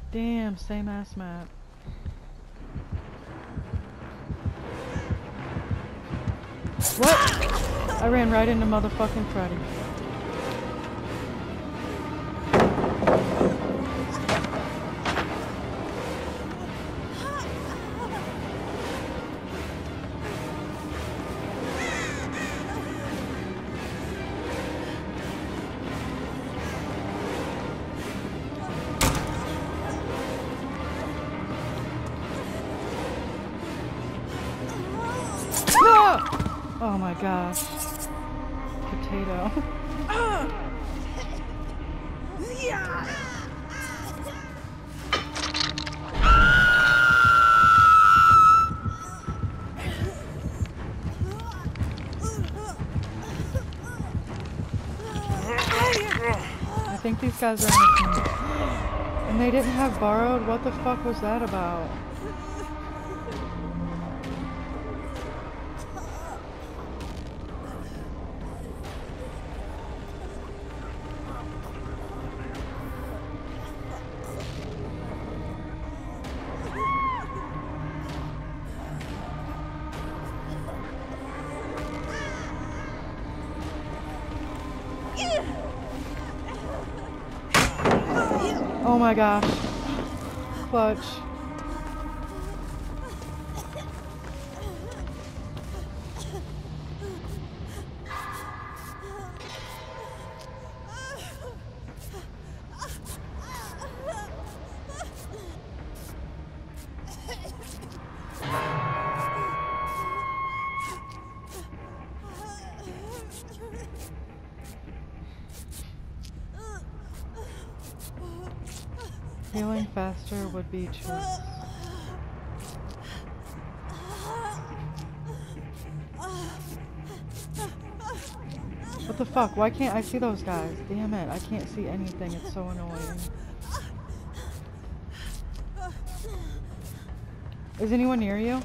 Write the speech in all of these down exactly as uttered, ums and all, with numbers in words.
Damn, same ass map. What? I ran right into motherfucking Freddy. Oh my gosh. Potato. I think these guys are on a team. And they didn't have borrowed? What the fuck was that about? Oh my gosh. Clutch. Healing faster would be choice. What the fuck? Why can't I see those guys? Damn it, I can't see anything. It's so annoying. Is anyone near you?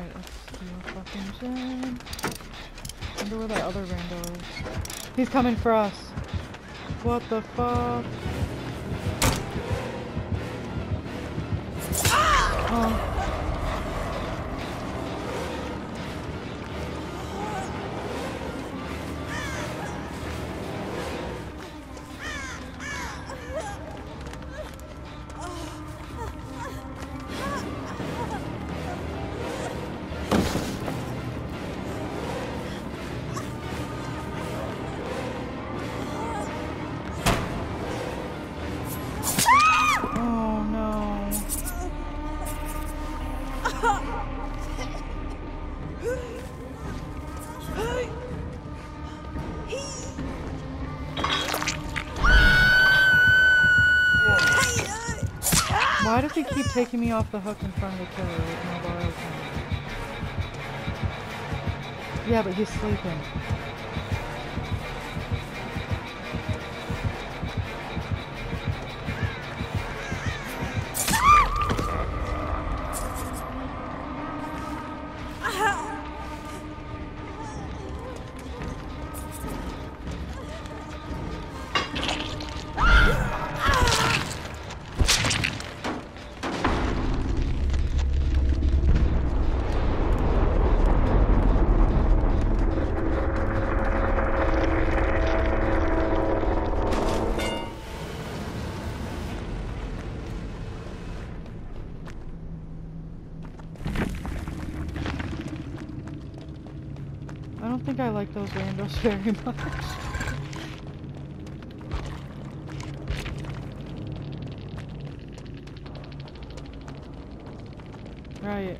Alright, let's do a fucking gen. Wonder where that other rando is. He's coming for us. What the fuck? Oh. Why does he keep taking me off the hook in front of the killer with no borrowed time? Yeah, but he's sleeping. I don't think I like those randos very much. Right.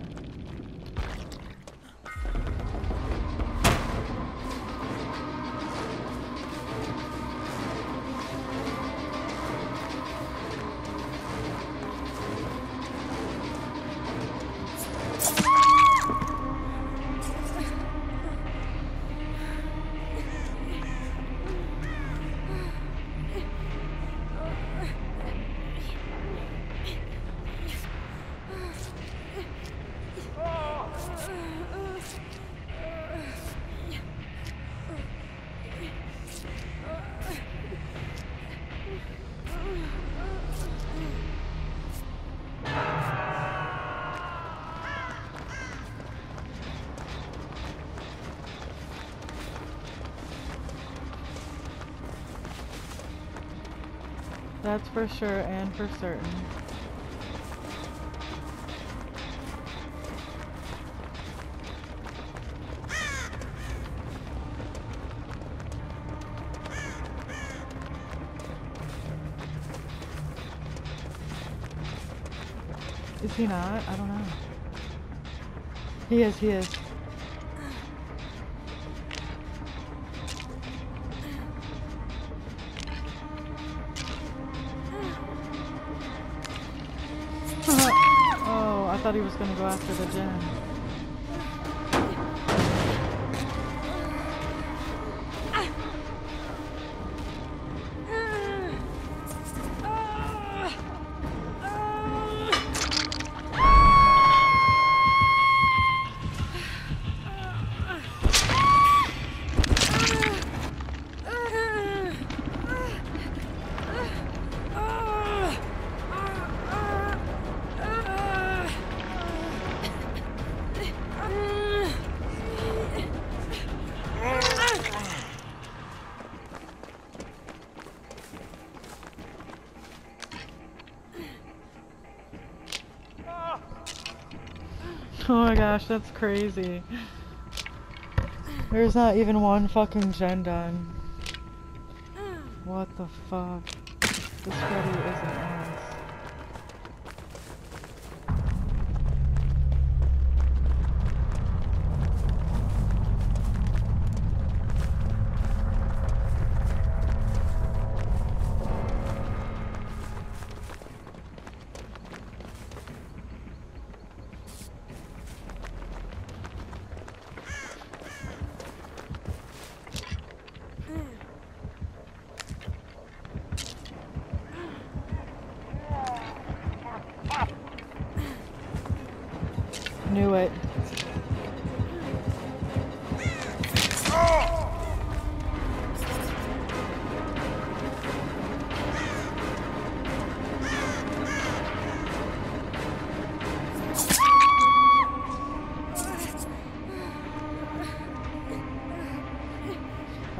That's for sure and for certain. Is he not? I don't know. He is, he is. Oh, I thought he was gonna go after the gen. Oh my gosh, that's crazy. There's not even one fucking gen done. What the fuck? This Freddy is an ass. Knew it.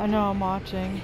I know, I'm watching.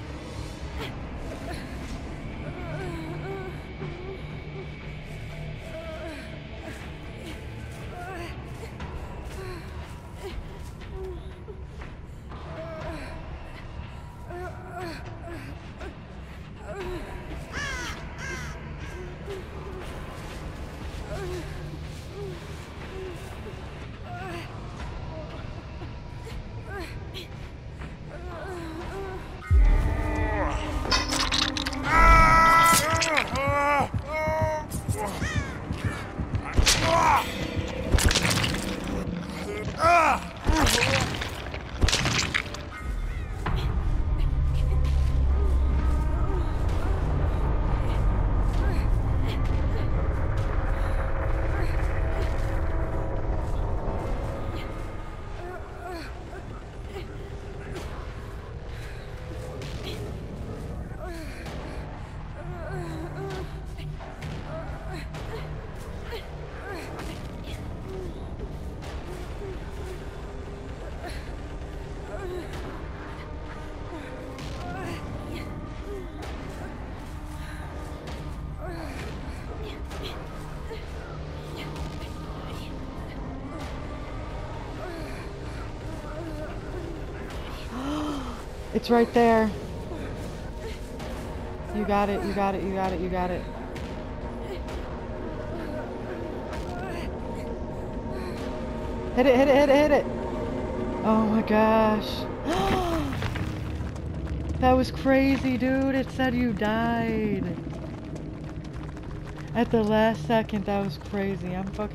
It's right there. You got it, you got it, you got it, you got it. Hit it, hit it, hit it, hit it. Oh my gosh. That was crazy, dude. It said you died. At the last second, that was crazy. I'm fucking